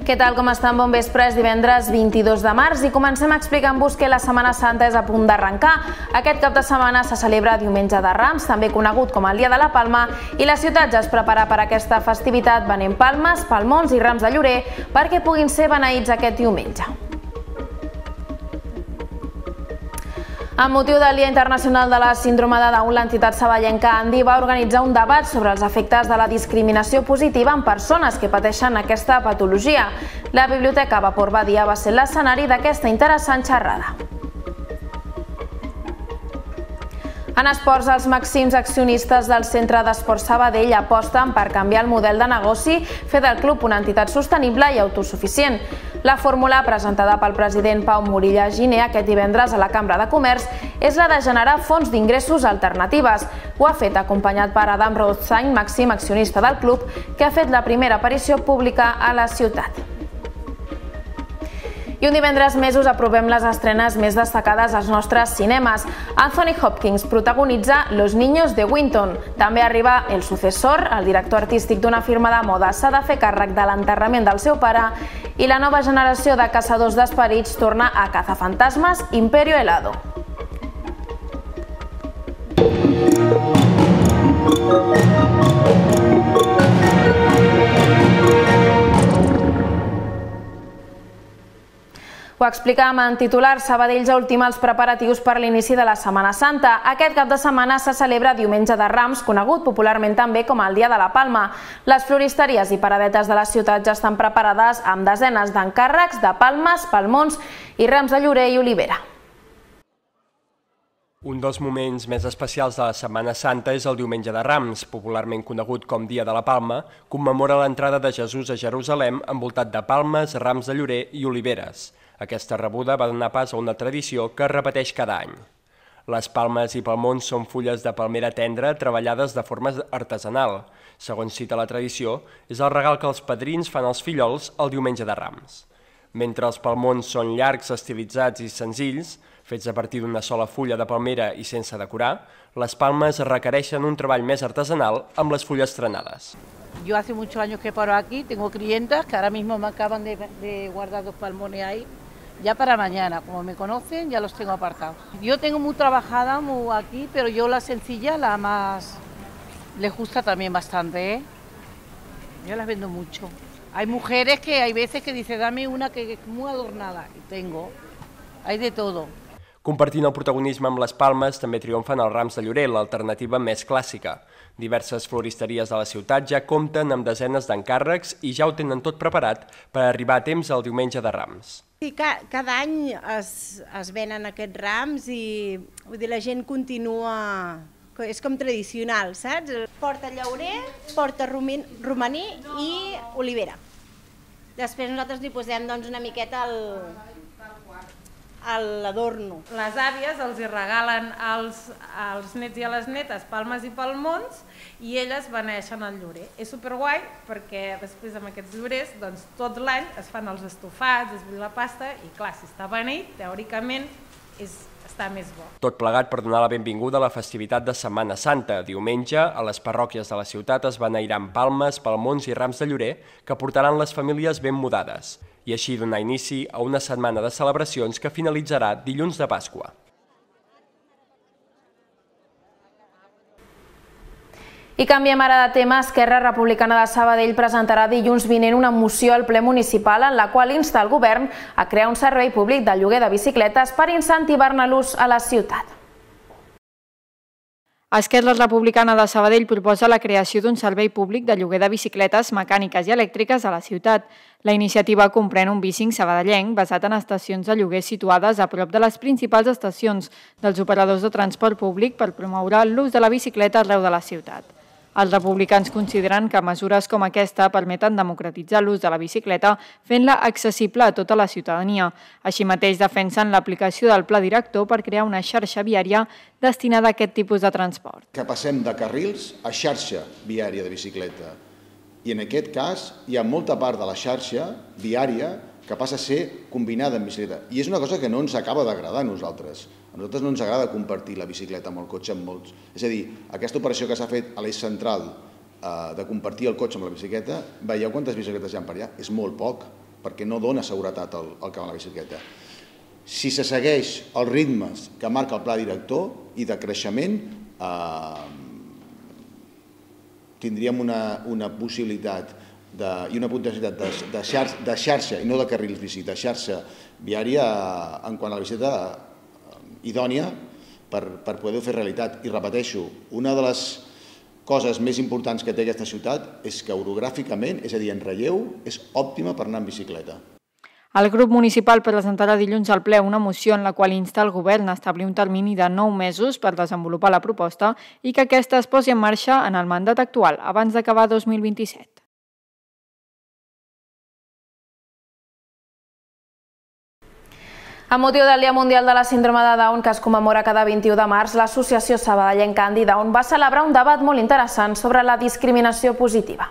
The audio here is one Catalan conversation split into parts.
Què tal, com estan? Bon vespre, és divendres 22 de març i comencem explicant-vos que la Setmana Santa és a punt d'arrencar. Aquest cap de setmana se celebra Diumenge de Rams, també conegut com el Dia de la Palma, i la ciutat ja es prepara per a aquesta festivitat venent palmes, palmons i rams de llorer perquè puguin ser beneïts aquest diumenge. Amb motiu del Dia Internacional de la Síndrome de Down, l'entitat saballenca Andi va organitzar un debat sobre els efectes de la discriminació positiva en persones que pateixen aquesta patologia. La Biblioteca Vapor Badia va ser l'escenari d'aquesta interessant xerrada. En esports, els màxims accionistes del Centre d'Esports Sabadell aposten per canviar el model de negoci, fer del club una entitat sostenible i autosuficient. La fórmula presentada pel president Pau Morilla Giner aquest divendres a la Cambra de Comerç és la de generar fonts d'ingressos alternatives. Ho ha fet acompanyat per Adam Rothstein, màxim accionista del club, que ha fet la primera aparició pública a la ciutat. I un divendres més us aprovem les estrenes més destacades als nostres cinemes. Anthony Hopkins protagonitza Los Niños de Winton. També arriba El Sucesor, el director artístic d'una firma de moda s'ha de fer càrrec de l'enterrament del seu pare, i la nova generació de caçadors d'esperits torna a Cazafantasmas Imperio Helado. Ho explicàvem en titular, Sabadell ja ultima els preparatius per l'inici de la Setmana Santa. Aquest cap de setmana se celebra Diumenge de Rams, conegut popularment també com el Dia de la Palma. Les floristeries i paradetes de la ciutat ja estan preparades amb desenes d'encàrrecs de palmes, palmons i rams de llorer i olivera. Un dels moments més especials de la Setmana Santa és el Diumenge de Rams, popularment conegut com Dia de la Palma, commemora l'entrada de Jesús a Jerusalem envoltat de palmes, rams de llorer i oliveres. Aquesta rebuda va donar pas a una tradició que es repeteix cada any. Les palmes i palmons són fulles de palmera tendra treballades de forma artesanal. Segons cita la tradició, és el regal que els padrins fan als fillols el Diumenge de Rams. Mentre els palmons són llargs, estilitzats i senzills, fets a partir d'una sola fulla de palmera i sense decorar, les palmes requereixen un treball més artesanal amb les fulles trenades. Yo hace muchos años que paro aquí, tengo clientas que ahora mismo me acaban de guardar 2 palmones ahí, ya para mañana, como me conocen, ya los tengo apartados. Yo tengo muy trabajada muy aquí, pero yo la sencilla, la más, les gusta también bastante, ¿eh? Yo las vendo mucho. Hay mujeres que hay veces que dicen, dame una que es muy adornada, y tengo, hay de todo. Compartint el protagonisme amb les palmes, també triomfen els rams de llorer, l'alternativa més clàssica. Diverses floristeries de la ciutat ja compten amb desenes d'encàrrecs i ja ho tenen tot preparat per arribar a temps al Diumenge de Rams. Sí, cada any es venen aquests rams i vull dir, la gent continua, és com tradicional, saps? Porta llaurer, porta romaní i olivera. Després nosaltres li posem doncs, una miqueta l'adorno. Les àvies els regalen als nets i a les netes palmes i palmons i elles beneixen el llorer. És superguai perquè després amb aquests llorers tot l'any es fan els estofats, es bull la pasta i clar, si està beneït, teòricament està més bo. Tot plegat per donar la benvinguda a la festivitat de Setmana Santa. Diumenge, a les parròquies de la ciutat es beneiran palmes, palmons i rams de llorer que portaran les famílies ben mudades i així donar inici a una setmana de celebracions que finalitzarà dilluns de Pasqua. I canviem ara de tema. Esquerra Republicana de Sabadell presentarà dilluns vinent una moció al ple municipal en la qual insta el govern a crear un servei públic de lloguer de bicicletes per incentivar-ne l'ús a la ciutat. Esquerra Republicana de Sabadell proposa la creació d'un servei públic de lloguer de bicicletes mecàniques i elèctriques a la ciutat. La iniciativa comprèn un bicing sabadellenc basat en estacions de lloguer situades a prop de les principals estacions dels operadors de transport públic per promoure l'ús de la bicicleta arreu de la ciutat. Els republicans consideren que mesures com aquesta permeten democratitzar l'ús de la bicicleta fent-la accessible a tota la ciutadania. Així mateix defensen l'aplicació del pla director per crear una xarxa viària destinada a aquest tipus de transport. Que passem de carrils a xarxa viària de bicicleta. I en aquest cas hi ha molta part de la xarxa viària que passa a ser combinada amb bicicleta. I és una cosa que no ens acaba d'agradar a nosaltres. A nosaltres no ens agrada compartir la bicicleta amb el cotxe amb molts. És a dir, aquesta operació que s'ha fet a l'eix central de compartir el cotxe amb la bicicleta, veieu quantes bicicletes hi ha per allà? És molt poc. perquè no dona seguretat al que va en la bicicleta. Si se segueix els ritmes que marca el pla director i de creixement, tindríem una possibilitat i una potencialitat de xarxa, i no de carrils bici, de xarxa viària en quant a la bicicleta idònia per poder-ho fer realitat. I repeteixo, una de les coses més importants que té aquesta ciutat és que orogràficament, és a dir, en relleu, és òptima per anar en bicicleta. El grup municipal presentarà dilluns al ple una moció en la qual insta el govern a establir un termini de 9 mesos per desenvolupar la proposta i que aquesta es posi en marxa en el mandat actual, abans d'acabar 2027. Amb motiu del Dia Mundial de la Síndrome de Down, que es commemora cada 21 de març, l'Associació Sabadellenca Andy Down va celebrar un debat molt interessant sobre la discriminació positiva.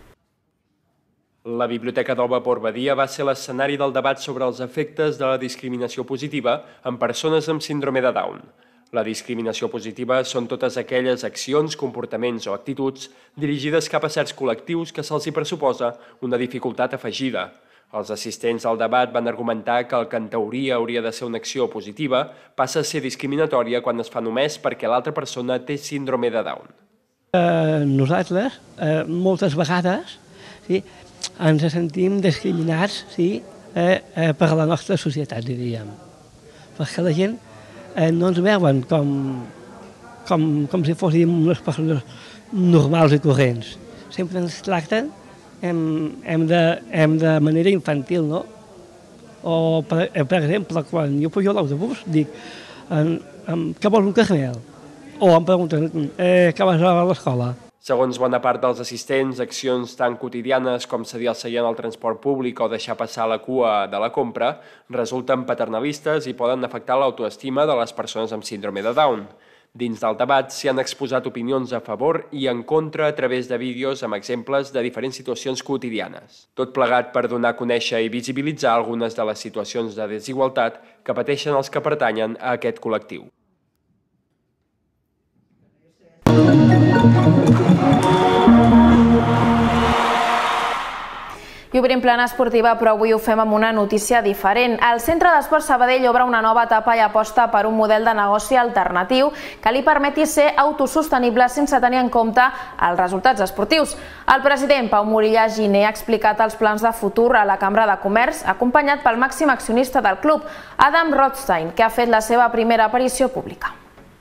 La Biblioteca del Vapor Badia va ser l'escenari del debat sobre els efectes de la discriminació positiva en persones amb síndrome de Down. La discriminació positiva són totes aquelles accions, comportaments o actituds dirigides cap a certs col·lectius que se'ls hi pressuposa una dificultat afegida. Els assistents al debat van argumentar que el que en teoria hauria de ser una acció positiva passa a ser discriminatòria quan es fa només perquè l'altra persona té síndrome de Down. Nosaltres, moltes vegades, ens sentim discriminats per la nostra societat, diríem. Perquè la gent no ens veuen com si fóssim unes persones normals i corrents. Sempre ens tracten de manera infantil, no? O, per exemple, quan jo pujo a l'autobús, dic, que vols un carnet? O em pregunten, que vas a l'escola? Segons bona part dels assistents, accions tan quotidianes com cedir el seient al transport públic o deixar passar la cua de la compra resulten paternalistes i poden afectar l'autoestima de les persones amb síndrome de Down. Dins del debat s'hi han exposat opinions a favor i en contra a través de vídeos amb exemples de diferents situacions quotidianes. Tot plegat per donar a conèixer i visibilitzar algunes de les situacions de desigualtat que pateixen els que pertanyen a aquest col·lectiu. I obrim plana esportiva, però avui ho fem amb una notícia diferent. El Centre d'Esports Sabadell obre una nova etapa i aposta per un model de negoci alternatiu que li permeti ser autosostenible sense tenir en compte els resultats esportius. El president Pau Morilla Giner ha explicat els plans de futur a la Cambra de Comerç, acompanyat pel màxim accionista del club, Adam Rothstein, que ha fet la seva primera aparició pública.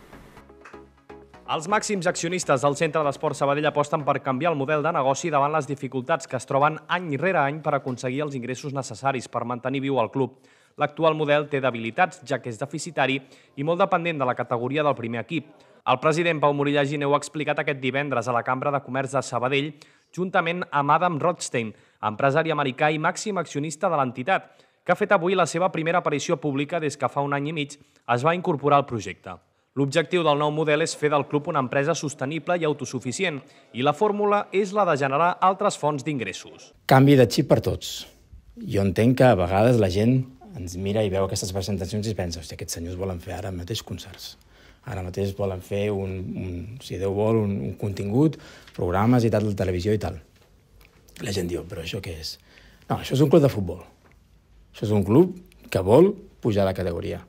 Els màxims accionistes del Centre d'Esports Sabadell aposten per canviar el model de negoci davant les dificultats que es troben any rere any per aconseguir els ingressos necessaris per mantenir viu el club. L'actual model té debilitats, ja que és deficitari i molt dependent de la categoria del primer equip. El president Pau Morilla Giner ho ha explicat aquest divendres a la Cambra de Comerç de Sabadell, juntament amb Adam Rothstein, empresari americà i màxim accionista de l'entitat, que ha fet avui la seva primera aparició pública des que fa un any i mig es va incorporar al projecte. L'objectiu del nou model és fer del club una empresa sostenible i autosuficient, i la fórmula és la de generar altres fonts d'ingressos. Canvi de xip per tots. Jo entenc que a vegades la gent ens mira i veu aquestes presentacions i es pensa, hòstia, aquests senyors volen fer ara mateix concerts. Ara mateix volen fer, si Déu vol, un contingut, programes i tal, de televisió i tal. La gent diu, però això què és? No, això és un club de futbol. Això és un club que vol pujar de categoria.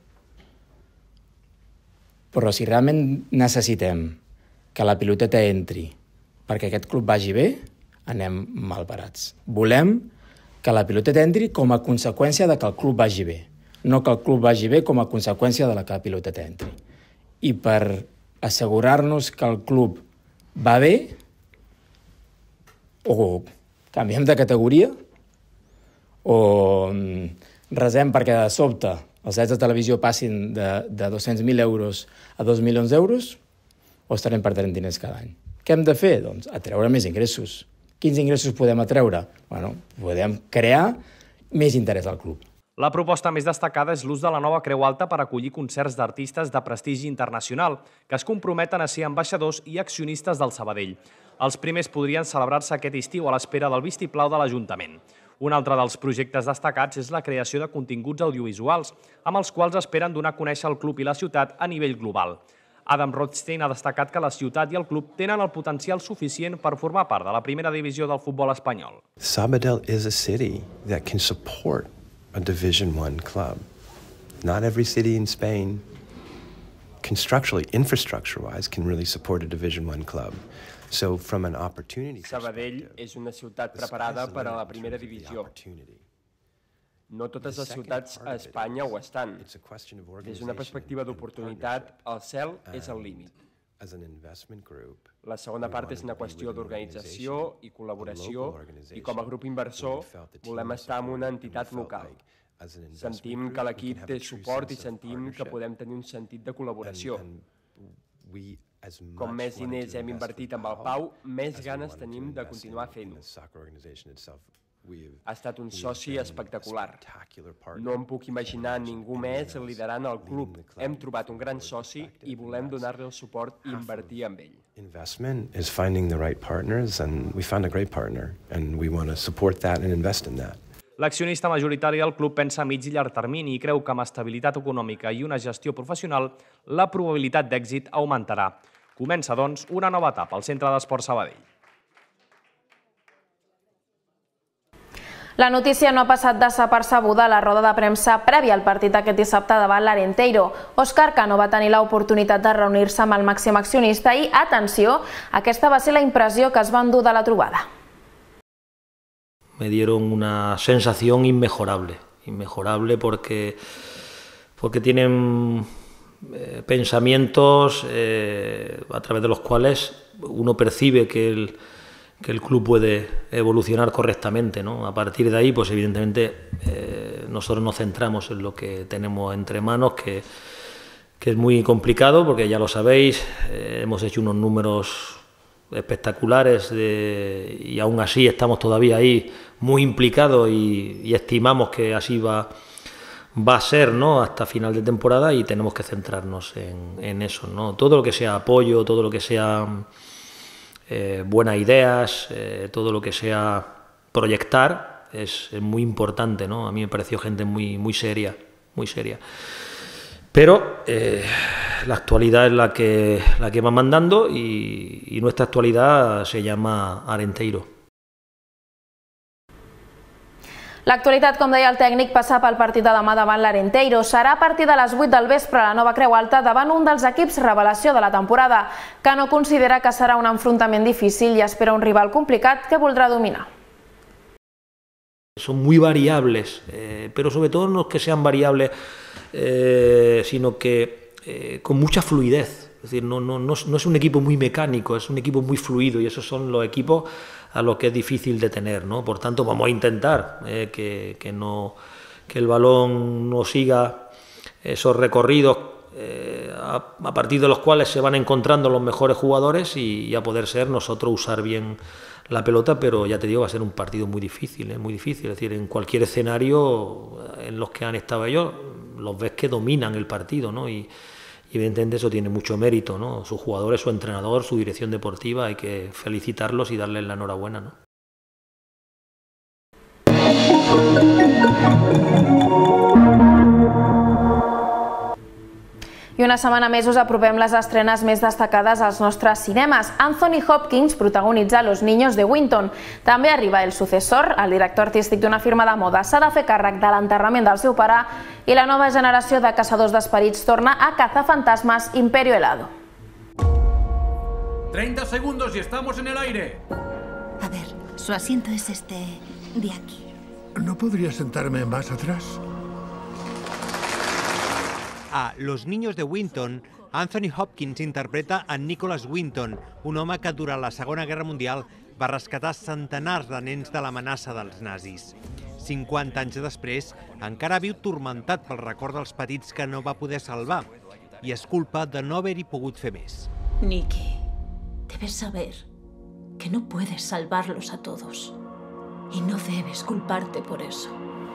Però si realment necessitem que la piloteta entri perquè aquest club vagi bé, anem mal parats. Volem que la piloteta entri com a conseqüència de que el club vagi bé, no que el club vagi bé com a conseqüència de la que la piloteta entri. I per assegurar-nos que el club va bé, o canviem de categoria, o resem perquè de sobte els drets de televisió passin de 200.000 euros a 2 milions d'euros, o estarem perdent diners cada any. Què hem de fer? Doncs atreure més ingressos. Quins ingressos podem atreure? Bueno, podem crear més interès al club. La proposta més destacada és l'ús de la nova Creu Alta per acollir concerts d'artistes de prestigi internacional, que es comprometen a ser ambaixadors i accionistes del Sabadell. Els primers podrien celebrar-se aquest estiu a l'espera del vistiplau de l'Ajuntament. Un altre dels projectes destacats és la creació de continguts audiovisuals, amb els quals esperen donar a conèixer el club i la ciutat a nivell global. Adam Rothstein ha destacat que la ciutat i el club tenen el potencial suficient per formar part de la primera divisió del futbol espanyol. Sabadell is a city that can support a Division I club. Not every city in Spain, constructurally, infrastructure-wise, can really support a Division I club. So, from an opportunity Sabadell és una ciutat preparada per a la primera divisió. No totes les ciutats a Espanya ho estan. Des d'una perspectiva d'oportunitat, el cel és el límit. La segona part és una qüestió d'organització i col·laboració i com a grup inversor volem estar en una entitat local. Sentim que l'equip té suport i sentim que podem tenir un sentit de col·laboració. Com més diners hem invertit amb el Pau, més ganes tenim de continuar fent-ho. Ha estat un soci espectacular. No em puc imaginar ningú més liderant el club. Hem trobat un gran soci i volem donar-li el suport i invertir en ell. Investment is finding the right partners, and we found a great partner, and we want to support that and invest in that. L'accionista majoritari del club pensa a mig i llarg termini i creu que amb estabilitat econòmica i una gestió professional la probabilitat d'èxit augmentarà. Comença, doncs, una nova etapa al Centre d'Esport Sabadell. La notícia no ha passat desapercebuda a la roda de premsa prèvia al partit aquest dissabte davant l'Arenteiro. Óscar Cano va tenir l'oportunitat de reunir-se amb el màxim accionista i, atenció, aquesta va ser la impressió que es va endur de la trobada. Me dieron una sensación inmejorable porque tienen pensamientos a través de los cuales uno percibe que el club puede evolucionar correctamente, ¿no? A partir de ahí, pues evidentemente nosotros nos centramos en lo que tenemos entre manos, que es muy complicado porque ya lo sabéis, hemos hecho unos números espectaculares y aún así estamos todavía ahí muy implicados y estimamos que así va a ser, ¿no? Hasta final de temporada y tenemos que centrarnos en eso, ¿no? Todo lo que sea apoyo, todo lo que sea buenas ideas, todo lo que sea proyectar es muy importante, ¿no? A mí me pareció gente muy seria, Pero la actualidad es la que va mandando y nuestra actualidad se llama Arenteiro. L'actualitat, com deia el tècnic, passa pel partit de demà davant l'Arenteiro. Serà a partir de les 8 del vespre a la Nova Creu Alta davant un dels equips revelació de la temporada, que no considera que serà un enfrontament difícil i espera un rival complicat que voldrà dominar. Son muy variables, pero sobre todo no es que sean variables, sino que con mucha fluidez. Es decir, no es un equipo muy mecánico, es un equipo muy fluido y esos son los equipos a los que es difícil detener, ¿no? Por tanto, vamos a intentar que el balón no siga esos recorridos a partir de los cuales se van encontrando los mejores jugadores y a poder ser nosotros usar bien la pelota, pero ya te digo, va a ser un partido muy difícil. Es decir, en cualquier escenario en los que han estado ellos, los ves que dominan el partido, ¿no? Y evidentemente eso tiene mucho mérito, ¿no? Sus jugadores, su entrenador, su dirección deportiva, hay que felicitarlos y darles la enhorabuena, ¿no? I una setmana més us apropem les estrenes més destacades als nostres cinemes. Anthony Hopkins protagonitza Los Niños de Winton. També arriba El Sucesor, el director artístic d'una firma de moda s'ha de fer càrrec de l'enterrament del seu pare i la nova generació de caçadors d'esperits torna a cazar fantasmas Imperio Helado. 30 segundos y estamos en el aire. A ver, su asiento es este de aquí. ¿No podría sentarme más atrás? A Los Niños de Winton, Anthony Hopkins interpreta a Nicholas Winton, un home que durant la Segona Guerra Mundial va rescatar centenars de nens de l'amenaça dels nazis. 50 anys després, encara viu turmentat pel record dels petits que no va poder salvar i és culpa de no haver-hi pogut fer més. Nicky, debes saber que no puedes salvarlos a todos y no debes culparte por eso.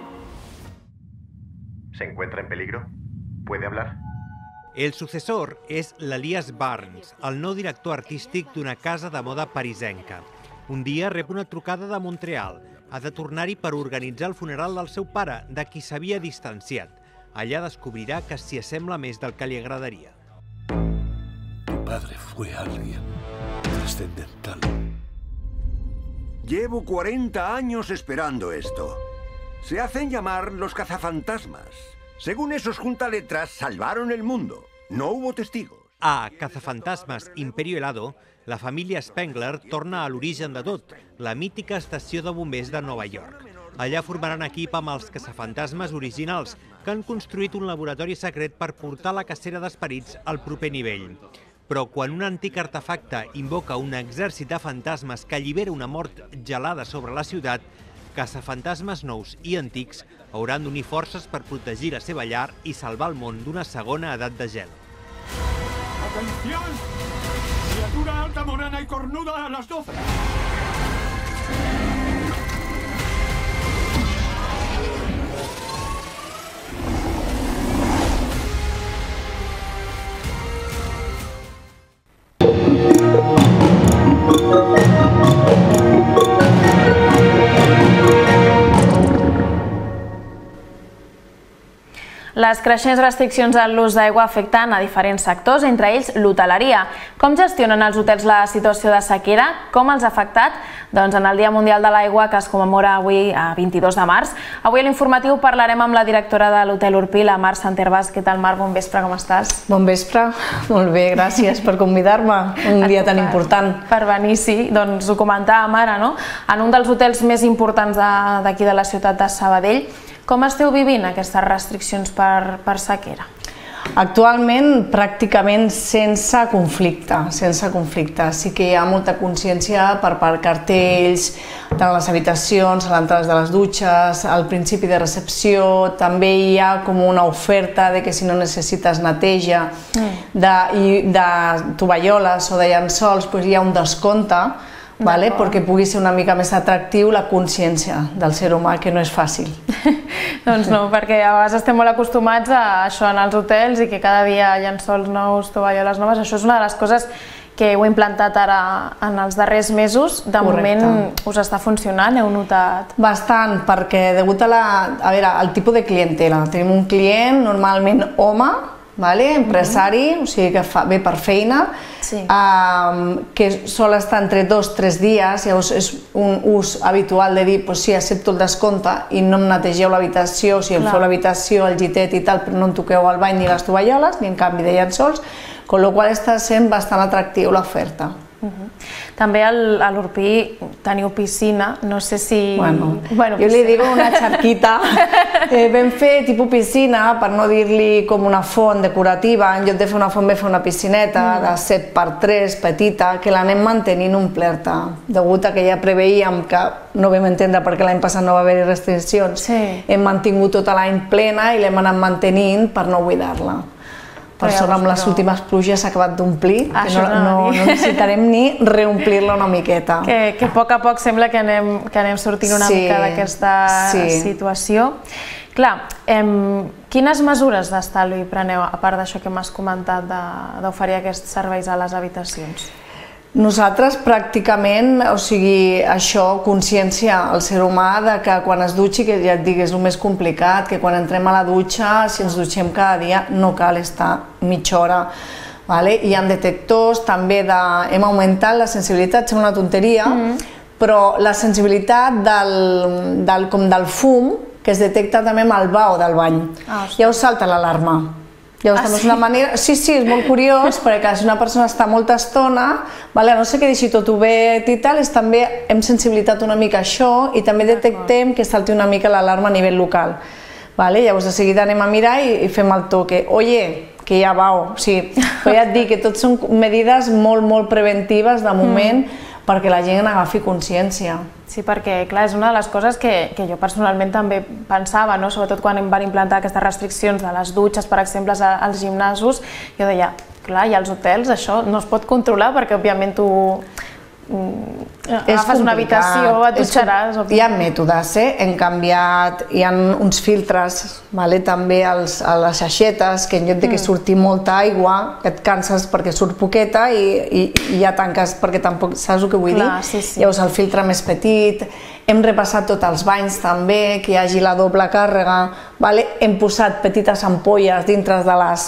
¿Se encuentra en peligro? ¿Puede hablar? El Sucesor és l'Elias Barnes, el nou director artístic d'una casa de moda parisenca. Un dia rep una trucada de Montreal. Ha de tornar-hi per organitzar el funeral del seu pare, de qui s'havia distanciat. Allà descobrirà que s'hi assembla més del que li agradaria. padre fue alguien trascendental. Llevo 40 años esperando esto. Se hacen llamar los cazafantasmas. Según esos juntaletras, salvaron el mundo. No hubo testigos. A Cazafantasmes Imperio Helado, la família Spengler torna a l'origen de tot, la mítica estació de bombers de Nova York. Allà formaran equip amb els caçafantasmes originals, que han construït un laboratori secret per portar la cacera d'esperits al proper nivell. Però quan un antic artefacte invoca un exèrcit de fantasmes que allibera una mort gelada sobre la ciutat, caçafantasmes nous i antics hauran d'unir forces per protegir la seva llar i salvar el món d'una segona edat de gel. ¡Atención! Criatura alta, morena y cornuda a las 12. Les creixents restriccions en l'ús d'aigua afecten a diferents sectors, entre ells l'hoteleria. Com gestionen els hotels la situació de sequera? Com els ha afectat? Doncs en el Dia Mundial de l'Aigua, que es commemora avui, a 22 de març. Avui a l'informatiu parlarem amb la directora de l'Hotel Urpí, la Mar Santervas. Què tal, Mar? Bon vespre, com estàs? Bon vespre, molt bé, gràcies per convidar-me, un dia tan important. Per venir, sí, doncs ho comentàvem ara, no? En un dels hotels més importants d'aquí de la ciutat de Sabadell. Com esteu vivint aquestes restriccions per sequera? Actualment, pràcticament sense conflicte. Sí que hi ha molta consciència per part de cartells, tant a les habitacions, a l'entrada de les dutxes, al principi de recepció. També hi ha com una oferta de que si no necessites neteja de tovalloles o de llençols, hi ha un descompte, perquè pugui ser una mica més atractiu la consciència del ser humà, que no és fàcil. Doncs no, perquè a vegades estem molt acostumats a això en els hotels i que cada dia llençols nous, tovalloles noves. Això és una de les coses que heu implantat ara en els darrers mesos. De moment us està funcionant, heu notat? Bastant, perquè degut al tipus de clientela. Tenim un client normalment home, empresari, o sigui que ve per feina, que sol estar entre 2 o 3 dies, llavors és un ús habitual de dir sí, accepto el descompte i no em netegeu l'habitació, o sigui, em feu l'habitació, el llitet i tal, però no em toqueu el bany ni les tovalloles, ni en canvi de llençols, amb la qual cosa està sent bastant atractiu l'oferta. També a l'Urpí teniu piscina, no sé si... Jo li dic una xarquita. Vam fer tipus piscina, per no dir-li com una font decorativa. En lloc de fer una font, vam fer una piscineta de 7x3, petita, que l'anem mantenint omplerta. Degut a que ja preveíem que no vam entendre perquè l'any passat no va haver-hi restriccions, hem mantingut tota l'any plena i l'hem anat mantenint per no buidar-la. Per sort, amb les últimes pluges s'ha acabat d'omplir, que no necessitarem ni reomplir-la una miqueta. Que a poc sembla que anem sortint una mica d'aquesta situació. Clar, quines mesures d'estalvi preneu, a part d'això que m'has comentat, d'oferir aquests serveis a les habitacions? Nosaltres pràcticament, o sigui, això, consciència al ser humà de que quan es dutxi, que ja et dic, és el més complicat, que quan entrem a la dutxa, si ens dutxem cada dia, no cal estar mitja hora. Hi ha detectors, també hem augmentat la sensibilitat, sembla una tonteria, però la sensibilitat del fum, que es detecta també amb el bau del bany. Ja us salta l'alarma. Llavors, és una manera... Sí, és molt curiós, perquè si una persona està molta estona, a no ser que deixi tot obert i tal, també hem sensibilitat una mica a això i també detectem que salti una mica l'alarma a nivell local. Llavors, de seguida anem a mirar i fem el toque. Oye, que ja vau. Però ja et dic que tot són medides molt preventives de moment perquè la gent agafi consciència. Sí, perquè clar, és una de les coses que jo personalment també pensava, sobretot quan van implantar aquestes restriccions de les dutxes, per exemple, als gimnasos, jo deia, clar, i als hotels això no es pot controlar perquè òbviament tu agafes una habitació, et dutxaràs. Hi ha mètodes, hem canviat, hi ha uns filtres, també a les aixetes, que en lloc de que surti molta aigua, et canses perquè surt poqueta i ja tanques, perquè tampoc saps el que vull dir. Llavors el filtre més petit, hem repassat tots els banys també, que hi hagi la doble càrrega, hem posat petites ampolles dintre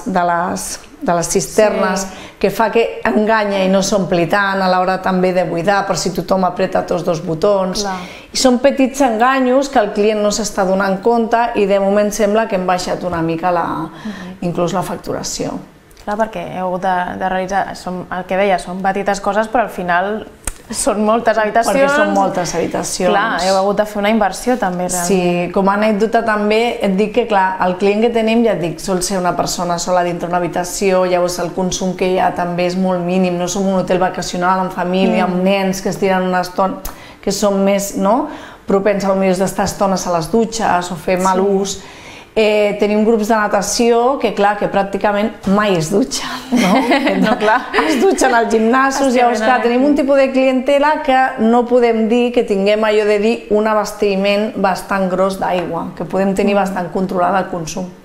de les cisternes, que fa que enganya i no s'ompli tant a l'hora també de buidar, per si tothom apreta tots dos botons. I són petits enganyos que el client no s'està donant compte i de moment sembla que hem baixat una mica inclús la facturació. Clar, perquè heu hagut de realitzar, el que deia, són petites coses, però al final són moltes habitacions. Perquè són moltes habitacions. Clar, heu hagut de fer una inversió també, realment. Sí, com a anècdota també et dic que, clar, el client que tenim, ja et dic, sol ser una persona sola dintre una habitació, llavors el consum que hi ha també és molt mínim, no som un hotel vacacional amb família, amb nens que es tiren una estona, que són més propens potser d'estar estones a les dutxes o fer mal ús. Tenim grups de natació que, clar, que pràcticament mai es dutxen, no? Es dutxen als gimnasos, llavors, clar, tenim un tipus de clientela que no podem dir que tinguem allò de dir un abastiment bastant gros d'aigua, que podem tenir bastant controlat el consum.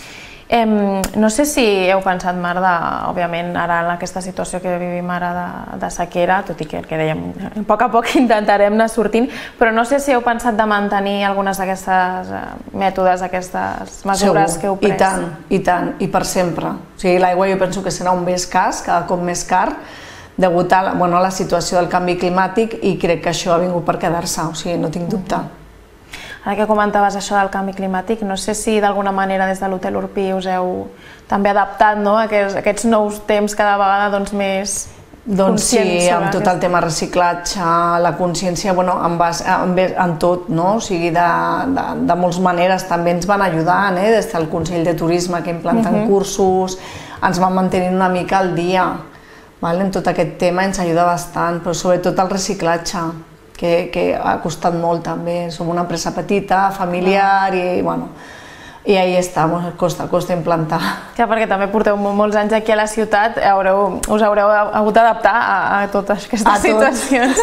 No sé si heu pensat, Marta, òbviament ara en aquesta situació que vivim ara de sequera, tot i que el que dèiem, a poc intentarem anar sortint, però no sé si heu pensat de mantenir algunes d'aquestes mètodes, aquestes mesures que heu pres. I tant, i per sempre. L'aigua jo penso que serà un bé escàs, cada cop més car, degut a la situació del canvi climàtic, i crec que això ha vingut per quedar-se, o sigui, no tinc dubte. Ara que comentaves això del canvi climàtic, no sé si d'alguna manera des de l'Hotel Urpí us heu també adaptat a aquests nous temps cada vegada més conscients. Doncs sí, amb tot el tema reciclatge, la consciència, en tot, o sigui, de moltes maneres també ens van ajudant, des del Consell de Turisme que implanten cursos, ens van mantenir una mica al dia en tot aquest tema, ens ajuda bastant, però sobretot el reciclatge, que ha costat molt també. Som una empresa petita, familiar i ahí està, costa implantar. Clar, perquè també porteu molts anys aquí a la ciutat, us haureu hagut d'adaptar a totes aquestes situacions.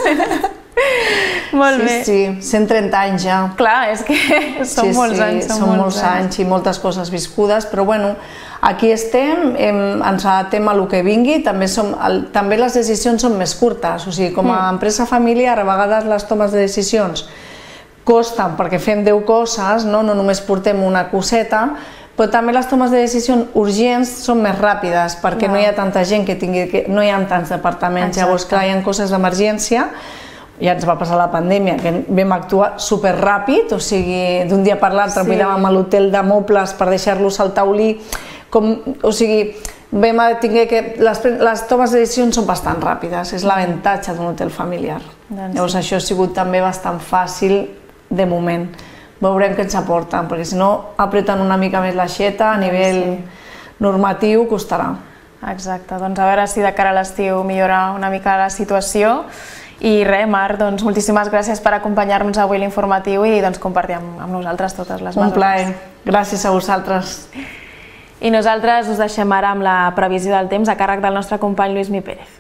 Molt bé. Sí, 130 anys ja. Clar, és que són molts anys. Són molts anys i moltes coses viscudes, però bueno, aquí estem, ens adaptem a el que vingui, també les decisions són més curtes, o sigui, com a empresa familiar, a vegades les tomes de decisions costen perquè fem 10 coses, no només portem una coseta, però també les tomes de decisions urgents són més ràpides, perquè no hi ha tanta gent no hi ha tants departaments, llavors clar, hi ha coses d'emergència. Ja ens va passar la pandèmia, que vam actuar superràpid, o sigui, d'un dia per l'altre miràvem a l'hotel de mobles per deixar-los al taulí, o sigui, vam tingué que... Les tomes de decisions són bastant ràpides, és l'avantatge d'un hotel familiar. Llavors això ha sigut també bastant fàcil de moment. Veurem què ens aporten, perquè si no apreten una mica més l'aixeta, a nivell normatiu costarà. Exacte, doncs a veure si de cara a l'estiu millora una mica la situació. I res, Mar, doncs moltíssimes gràcies per acompanyar-nos avui a l'informatiu i compartir amb nosaltres totes les mesures. Un plaer, gràcies a vosaltres. I nosaltres us deixem ara amb la previsió del temps a càrrec del nostre company Lluís Mi Pérez.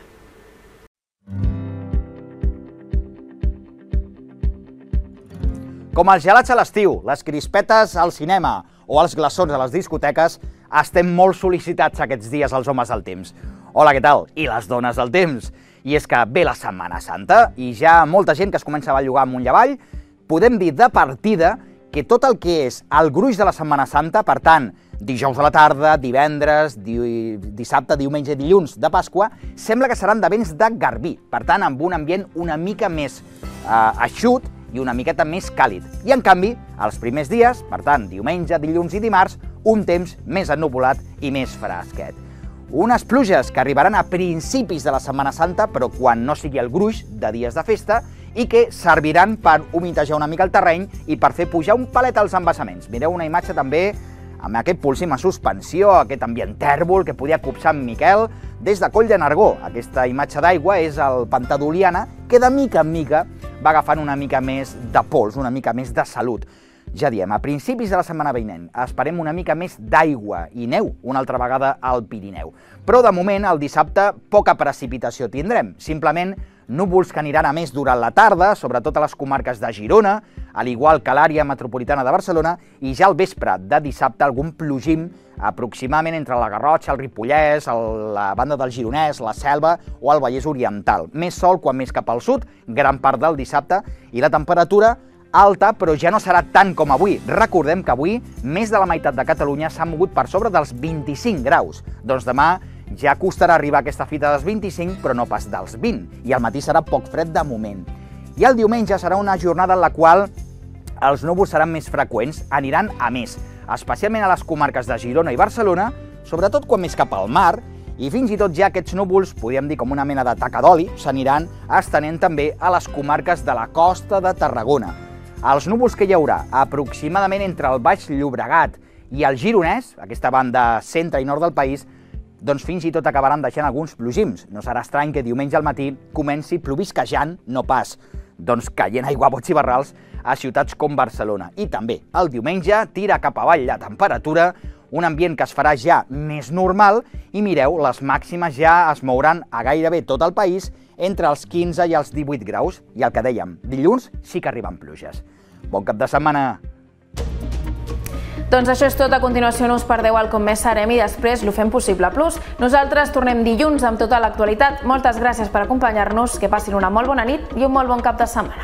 Com els gelats a l'estiu, les crispetes al cinema o els glaçons a les discoteques, estem molt sol·licitats aquests dies els homes del temps. Hola, què tal? I les dones del temps? I és que ve la Setmana Santa i ja molta gent que es comença a bellugar amunt i avall. Podem dir de partida que tot el que és el gruix de la Setmana Santa, per tant, dijous a la tarda, divendres, dissabte, diumenge i dilluns de Pasqua, sembla que seran de vents de garbí, per tant, amb un ambient una mica més eixut i una miqueta més càlid. I, en canvi, els primers dies, per tant, diumenge, dilluns i dimarts, un temps més ennuvolat i més fresquet. Unes pluges que arribaran a principis de la Setmana Santa, però quan no sigui el gruix de dies de festa, i que serviran per humitejar una mica el terreny i per fer pujar un palet als embassaments. Mireu una imatge també amb aquest Polsim a suspensió, aquest ambient tèrbol que podia copsar en Miquel des de Coll de Nargó. Aquesta imatge d'aigua és el pantà d'Oliana, que de mica en mica va agafant una mica més de pols, una mica més de salut. Ja diem, a principis de la setmana vinent esperem una mica més d'aigua i neu una altra vegada al Pirineu. Però de moment, el dissabte, poca precipitació tindrem. Simplement, núvols que aniran a més durant la tarda, sobretot a les comarques de Girona, al igual que l'àrea metropolitana de Barcelona, i ja al vespre de dissabte algun plogim aproximadament entre la Garrotxa, el Ripollès, la banda del Gironès, la Selva o el Vallès Oriental. Més sol quan més cap al sud, gran part del dissabte, i la temperatura alta, però ja no serà tant com avui. Recordem que avui més de la meitat de Catalunya s'ha mogut per sobre dels 25 graus. Doncs demà ja costarà arribar a aquesta fita dels 25, però no pas dels 20, i al matí serà poc fred de moment. I el diumenge serà una jornada en la qual els núvols seran més freqüents, aniran a més, especialment a les comarques de Girona i Barcelona, sobretot quan més cap al mar, i fins i tot ja aquests núvols, podríem dir com una mena de taca d'oli, s'aniran estenent també a les comarques de la costa de Tarragona. Els núvols que hi haurà aproximadament entre el Baix Llobregat i el Gironès, aquesta banda centre i nord del país, doncs fins i tot acabaran deixant alguns plogims. No serà estrany que diumenge al matí comenci plovisquejant, no pas doncs caient aiguabots i barrals a ciutats com Barcelona. I també el diumenge tira cap avall la temperatura, un ambient que es farà ja més normal, i mireu, les màximes ja es mouran a gairebé tot el país entre els 15 i els 18 graus, i el que dèiem, dilluns sí que arriben pluges. Bon cap de setmana! Doncs això és tot. A continuació no us perdeu el Com Més Serem i després l'Ho Fem Possible Plus. Nosaltres tornem dilluns amb tota l'actualitat. Moltes gràcies per acompanyar-nos, que passin una molt bona nit i un molt bon cap de setmana.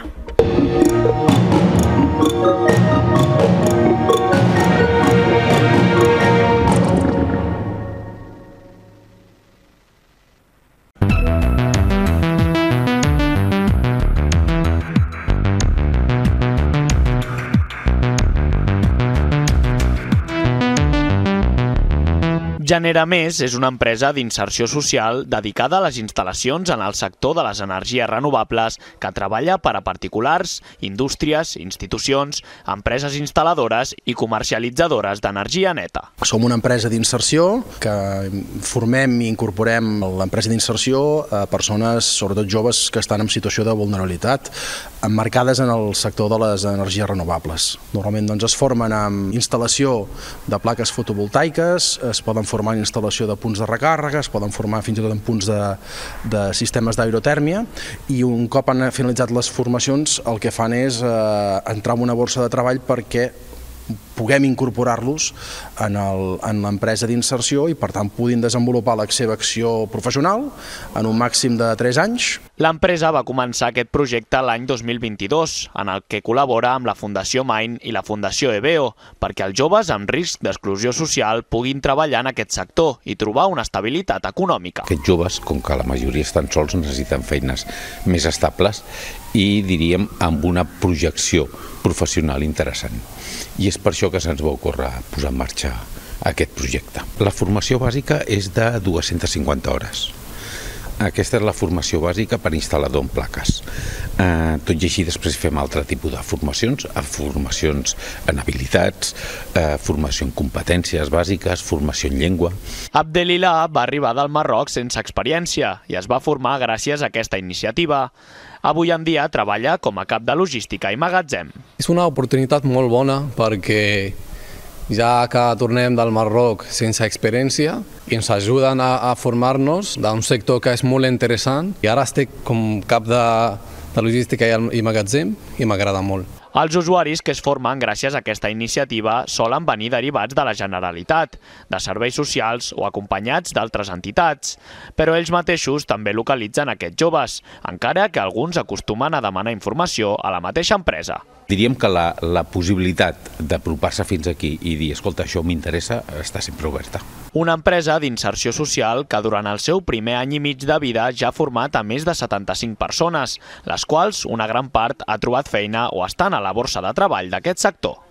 Genera Més és una empresa d'inserció social dedicada a les instal·lacions en el sector de les energies renovables que treballa per a particulars, indústries, institucions, empreses instal·ladores i comercialitzadores d'energia neta. Som una empresa d'inserció que formem i incorporem a l'empresa d'inserció a persones, sobretot joves, que estan en situació de vulnerabilitat, emmarcades en el sector de les energies renovables. Normalment es formen amb instal·lació de plaques fotovoltaiques, es poden formar en instal·lació de punts de recàrrega, es poden formar fins i tot en punts de sistemes d'aerotèrmia, i un cop han finalitzat les formacions el que fan és entrar en una borsa de treball perquè puguem incorporar-los en l'empresa d'inserció i per tant puguin desenvolupar la seva acció professional en un màxim de 3 anys. L'empresa va començar aquest projecte l'any 2022, en el que col·labora amb la Fundació Main i la Fundació EBEO, perquè els joves amb risc d'exclusió social puguin treballar en aquest sector i trobar una estabilitat econòmica. Aquests joves, com que la majoria estan sols, necessiten feines més estables i, diríem, amb una projecció professional interessant. I és per això que se'ns va ocórrer posar en marxa aquest projecte. La formació bàsica és de 250 hores. Aquesta és la formació bàsica per instal·lador en plaques. Tot i així després fem altre tipus de formacions en habilitats, formació en competències bàsiques, formació en llengua. Abdelillah va arribar del Marroc sense experiència i es va formar gràcies a aquesta iniciativa. Avui en dia treballa com a cap de logística i magatzem. És una oportunitat molt bona perquè ja que tornem del Marroc sense experiència i ens ajuden a formar-nos d'un sector que és molt interessant, i ara estic com cap de logística i magatzem i m'agrada molt. Els usuaris que es formen gràcies a aquesta iniciativa solen venir derivats de la Generalitat, de serveis socials o acompanyats d'altres entitats, però ells mateixos també localitzen aquests joves, encara que alguns acostumen a demanar informació a la mateixa empresa. Diríem que la possibilitat d'apropar-se fins aquí i dir, escolta, això m'interessa, està sempre oberta. Una empresa d'inserció social que durant el seu primer any i mig de vida ja ha format a més de 75 persones, les quals una gran part ha trobat feina o estan a la borsa de treball d'aquest sector.